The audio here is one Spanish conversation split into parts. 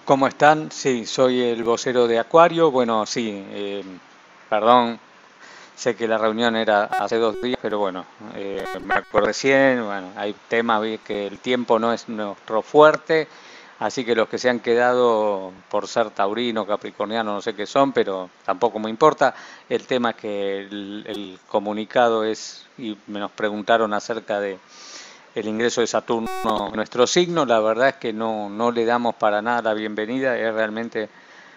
¿Cómo están? Sí, soy el vocero de Acuario. Bueno, sí, perdón, sé que la reunión era hace 2 días, pero bueno, me acuerdo recién, bueno, hay temas, vi que el tiempo no es nuestro fuerte, así que los que se han quedado por ser taurino, capricorniano, no sé qué son, pero tampoco me importa. El tema es que el comunicado es, y me nos preguntaron acerca de el ingreso de Saturno en nuestro signo. La verdad es que no le damos para nada la bienvenida, es realmente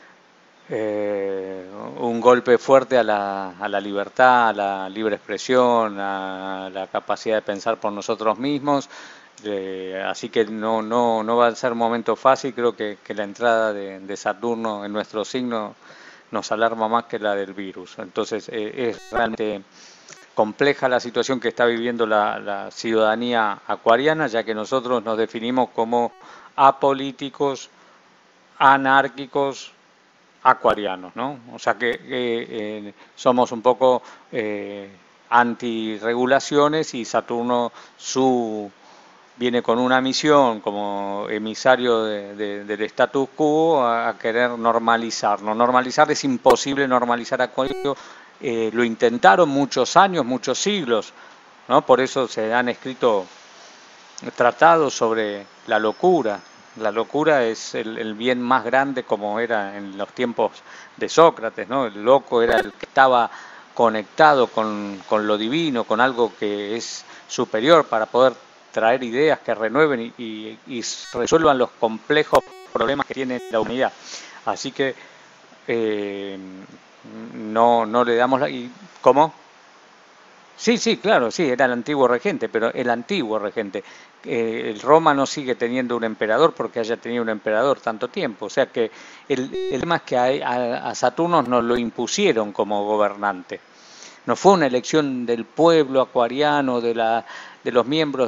eh, un golpe fuerte a la libertad, a la libre expresión, a la capacidad de pensar por nosotros mismos. Así que no va a ser un momento fácil. Creo que la entrada de Saturno en nuestro signo nos alarma más que la del virus. Entonces es realmente compleja la situación que está viviendo la ciudadanía acuariana, ya que nosotros nos definimos como apolíticos, anárquicos, acuarianos, ¿no? O sea que somos un poco antirregulaciones, y Saturno viene con una misión como emisario del status quo a querer normalizarlo. Normalizar es imposible, normalizar Acuario. Lo intentaron muchos años, muchos siglos, ¿no? Por eso se han escrito tratados sobre la locura. La locura es el bien más grande, como era en los tiempos de Sócrates, ¿no? El loco era el que estaba conectado con lo divino, con algo que es superior, para poder traer ideas que renueven y resuelvan los complejos problemas que tiene la humanidad. Así que eh, no le damos la... ¿Cómo? Sí, sí, claro, sí, era el antiguo regente, pero el antiguo regente. El Roma no sigue teniendo un emperador porque haya tenido un emperador tanto tiempo. O sea que el tema es que a Saturno nos lo impusieron como gobernante. No fue una elección del pueblo acuariano, de los miembros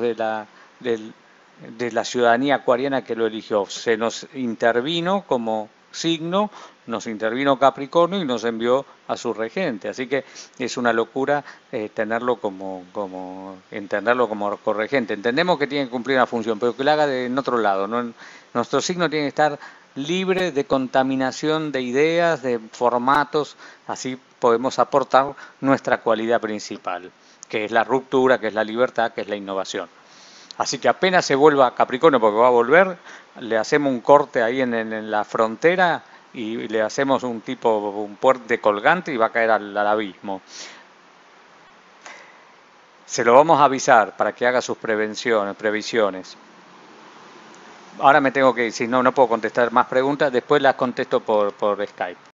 de la ciudadanía acuariana que lo eligió. Se nos intervino como signo, nos intervino Capricornio y nos envió a su regente. Así que es una locura entenderlo como corregente. Entendemos que tiene que cumplir una función, pero que lo haga en otro lado, ¿no? Nuestro signo tiene que estar libre de contaminación de ideas, de formatos. Así podemos aportar nuestra cualidad principal, que es la ruptura, que es la libertad, que es la innovación. Así que apenas se vuelva a Capricornio, porque va a volver, le hacemos un corte ahí en la frontera y le hacemos un puente colgante, y va a caer al abismo. Se lo vamos a avisar para que haga sus previsiones. Ahora me tengo que ir, si no puedo contestar más preguntas, después las contesto por Skype.